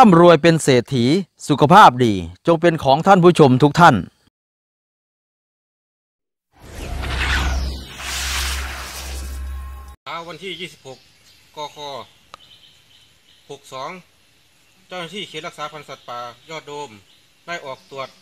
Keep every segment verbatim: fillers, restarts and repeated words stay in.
ร่ำรวยเป็นเศรษฐีสุขภาพดีจงเป็นของท่านผู้ชมทุกท่านเช้าวันที่ยี่สิบหกกคหกสองเจ้าหน้าที่เขตรักษาพันธุ์สัตว์ป่ายอดโดมได้ออกตรวจ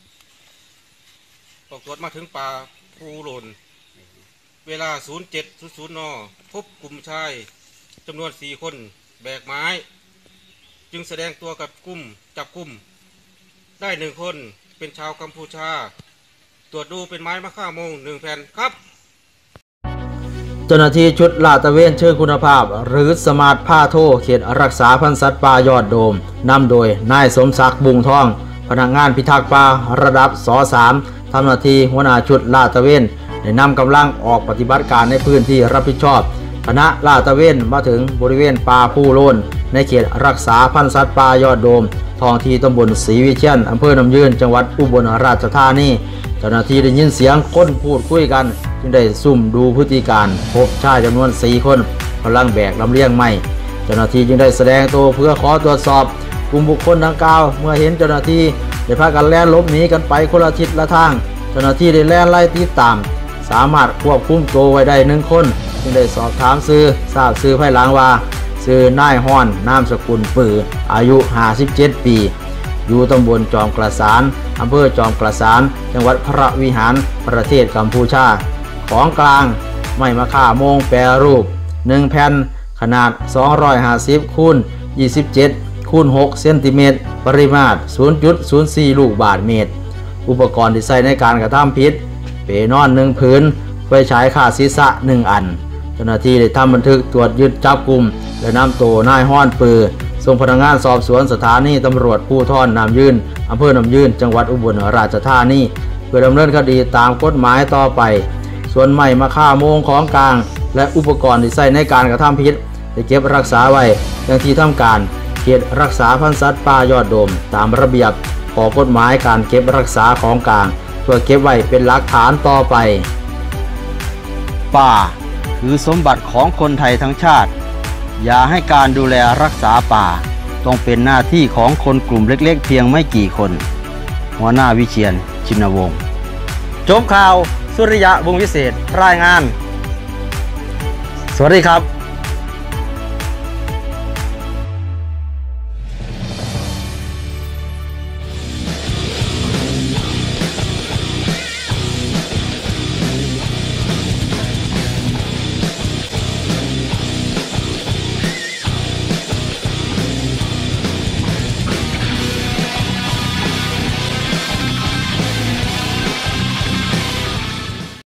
ออกตรวจมาถึงป่าภูหล่นเวลา ศูนย์เจ็ด ศูนย์ ศูนย์ น.พบกลุ่มชายจำนวนสี่คนแบกไม้จึงแสดงตัวกับกลุ่มจับกลุ่มได้หนึ่งคนเป็นชาวกัมพูชาตรวจดูเป็นไม้มะค่าโมงหนึ่งแผ่นครับเจ้าหน้าที่ชุดลาดตระเวนเชิงคุณภาพหรือสมาร์ทผ้าโทเขตรักษาพันธุ์สัตว์ป่ายอดโดมนำโดยนายสมศักดิ์บุงทองพนักงานพิทักษ์ป่าระดับส สาม ทำหน้าที่หัวหน้าชุดลาดตระเวนได้นำกำลังออกปฏิบัติการในพื้นที่รับผิดชอบคณะลาดตระเวนมาถึงบริเวณป่าภูโล่นในเขตรักษาพันธุ์สัตว์ป่ายอดโดมท้องที่ตำบลศรีวิเชียรอำเภอน้ำยืนจังหวัดอุบลราชธานีเจ้าหน้าที่ได้ยินเสียงคนพูดคุยกันจึงได้ซุ่มดูพฤติการพบชายจำนวนสี่คนกำลังแบกลำเลียงไม้เจ้าหน้าที่จึงได้แสดงตัวเพื่อขอตรวจสอบกลุ่มบุคคลดังกล่าวเมื่อเห็นเจ้าหน้าที่ได้พากันแล่นหลบหนีกันไปคนละทิศละทางเจ้าหน้าที่ได้แล่นไล่ติดตามสามารถควบคุมตัวไว้ได้หนึ่งคนจึงได้สอบถามซื้อทราบซื้อภายหลังว่าซื้อนายฮ้อนนามสกุลปืออายุห้าสิบเจ็ดปีอยู่ตำบลจอมกระสานอำเภอจอมกระสานจังหวัดพระวิหารประเทศกัมพูชาของกลางไม้มะค่าโมงแปรรูปหนึ่งแผ่นขนาดสองร้อยห้าสิบคูณยี่สิบเจ็ดคูณหกเซนติเมตรปริมาตร ศูนย์จุดศูนย์สี่ ลูกบาศก์เมตรอุปกรณ์ที่ใช้ในการกระทำผิดเปนอนหนึ่งผืนไฟฉายฆ่าศีรษะหนึ่งอันเจ้าหน้าที่ได้ทำบันทึกตรวจยึดจับกุมและนำตัวนายฮ้อนปือส่งพนักงานสอบสวนสถานีตำรวจภูธรน้ำยืนอำเภอน้ำยืนจังหวัดอุบลราชธานีเพื่อดำเนินคดีตามกฎหมายต่อไปส่วนไม้มะค่าโมงของกลางและอุปกรณ์ที่ใช้ในการกระทำผิดได้เก็บรักษาไว้อย่างที่ทำการเขตรักษาพันธุ์สัตว์ป่ายอดโดมตามระเบียบของกฎหมายการเก็บรักษาของกลางเพื่อเก็บไว้เป็นหลักฐานต่อไปป่าคือสมบัติของคนไทยทั้งชาติอย่าให้การดูแลรักษาป่าต้องเป็นหน้าที่ของคนกลุ่มเล็กๆเพียงไม่กี่คนหัวหน้าวิเชียร ชินวงศ์จบข่าวสุริยะวงศ์วิเศษรายงานสวัสดีครับ